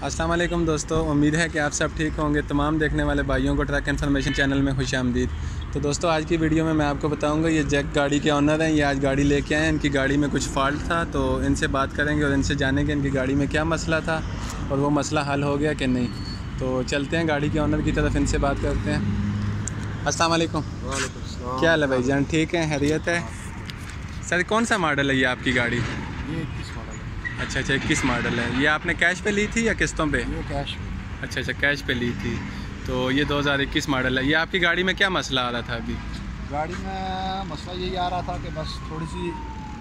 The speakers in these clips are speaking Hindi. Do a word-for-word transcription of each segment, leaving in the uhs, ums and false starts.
अस्सलाम वालेकुम दोस्तों, उम्मीद है कि आप सब ठीक होंगे। तमाम देखने वाले भाइयों को ट्रक इन्फॉर्मेशन चैनल में खुश आमदीद। तो दोस्तों, आज की वीडियो में मैं आपको बताऊंगा, ये जैक गाड़ी के ऑनर हैं, ये आज गाड़ी लेके आए हैं। इनकी गाड़ी में कुछ फॉल्ट था, तो इनसे बात करेंगे और इनसे जानेंगे इनकी गाड़ी में क्या मसला था और वो मसला हल हो गया कि नहीं। तो चलते हैं गाड़ी के ऑनर की तरफ, इनसे बात करते हैं। अस्सलाम वालेकुम। क्या हाल है भाई जान, ठीक है, खैरियत है? सर कौन सा मॉडल है ये आपकी गाड़ी? ये इक्कीस मॉडल है। अच्छा अच्छा, इक्कीस मॉडल है। ये आपने कैश पे ली थी या किस्तों पे? ये कैश। अच्छा अच्छा, कैश पे ली थी। तो ये दो हज़ार इक्कीस मॉडल है। ये आपकी गाड़ी में क्या मसला आ रहा था अभी? गाड़ी में मसला यही आ रहा था कि बस थोड़ी सी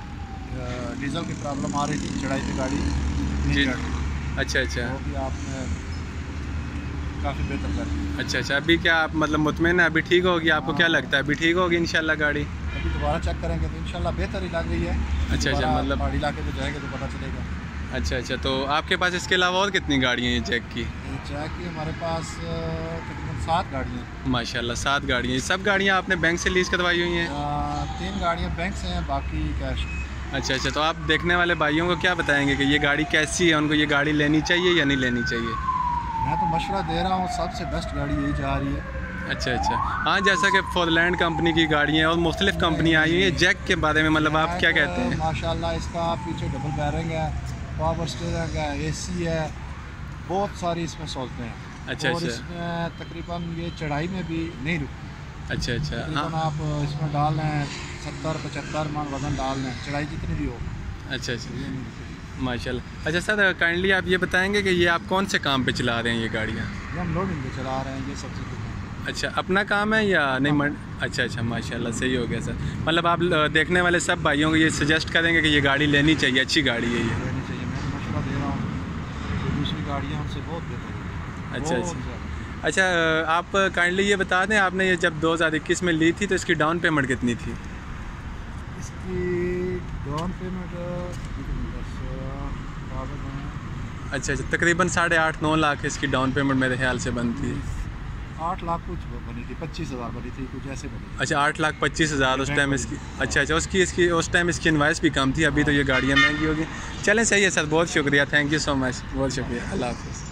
डीजल की प्रॉब्लम आ रही थी, चढ़ाई पे गाड़ी जी। नहीं चढ़। अच्छा अच्छा, वो भी आपने काफ़ी बेहतर कर दी। अच्छा अच्छा। अभी क्या आप मतलब मुतमईन है, अभी ठीक होगी? आपको क्या लगता है अभी ठीक होगी इंशाल्लाह गाड़ी? अभी दोबारा चेक करेंगे तो इंशाल्लाह बेहतर ही लग रही है। अच्छा अच्छा, मतलब पहाड़ी इलाके पे जाएंगे तो पता चलेगा। अच्छा अच्छा। तो आपके पास इसके अलावा और कितनी गाड़ियाँ हैं जैक की? जैक की हमारे पास तकरीबन सात गाड़ियाँ हैं। माशाल्लाह, सात गाड़ियाँ। ये सब गाड़ियाँ आपने बैंक से लीज़ करवाई हुई हैं? तीन गाड़ियाँ बैंक से हैं, बाकी कैश। अच्छा अच्छा। तो आप देखने वाले भाइयों को क्या बताएंगे कि ये गाड़ी कैसी है, उनको ये गाड़ी लेनी चाहिए या नहीं लेनी चाहिए? मैं तो मशवरा दे रहा हूँ, सबसे बेस्ट गाड़ी यही जा रही है। अच्छा अच्छा। हाँ, जैसा कि फोरलैंड कंपनी की गाड़ियाँ और मुख्तलिफ कंपनियाँ आई हुई हैं। जैक के बारे में मतलब आप क्या कहते हैं? माशाल्लाह इसका पीछे डबल बैरिंग है, पावर स्टीयरिंग है, एसी है, बहुत सारी इसमें सहूलतें हैं। अच्छा और अच्छा। इसमें तकरीबन ये चढ़ाई में भी नहीं रुकती। अच्छा अच्छा। तकरीबन हाँ, आप इसमें डाल लें सत्तर पचहत्तर मन वजन डाल लें, चढ़ाई जितनी भी हो अच्छा अच्छा, ये नहीं रुकती। माशाल्लाह। अच्छा सर, काइंडली आप ये बताएंगे कि ये आप कौन से काम पे चला रहे हैं ये गाड़ियाँ? ये हम लोडिंग पे चला रहे हैं, ये सबसे कुछ। अच्छा, अपना काम है या नहीं? मंड अच्छा अच्छा, माशाल्लाह, सही हो गया सर। मतलब आप ल- देखने वाले सब भाइयों को ये सजेस्ट करेंगे कि ये गाड़ी लेनी चाहिए, अच्छी गाड़ी है ये? लेनी चाहिए। मैं मशवरा दे रहा हूँ, जो दूसरी गाड़ियाँ उनसे बहुत बेहतर है। अच्छा बहुत अच्छा ज़्यादा। अच्छा। आप काइंडली ये बता दें, आपने ये जब दो हज़ार इक्कीस में ली थी तो इसकी डाउन पेमेंट कितनी थी? इसकी डाउन पेमेंट अच्छा अच्छा, तकरीबन साढ़े आठ नौ लाख इसकी डाउन पेमेंट मेरे ख्याल से बनती है। आठ लाख कुछ बनी थी, पच्चीस हज़ार बनी थी, कुछ ऐसे बनी थी। अच्छा, आठ लाख पच्चीस हज़ार उस टाइम इसकी। अच्छा अच्छा, उसकी इसकी उस टाइम इसकी इन्वाइस भी कम थी, अभी तो ये गाड़ियाँ महंगी होगी। चलें, सही है सर, बहुत शुक्रिया, थैंक यू सो मच, बहुत शुक्रिया, अल्लाह हाफ़िज़।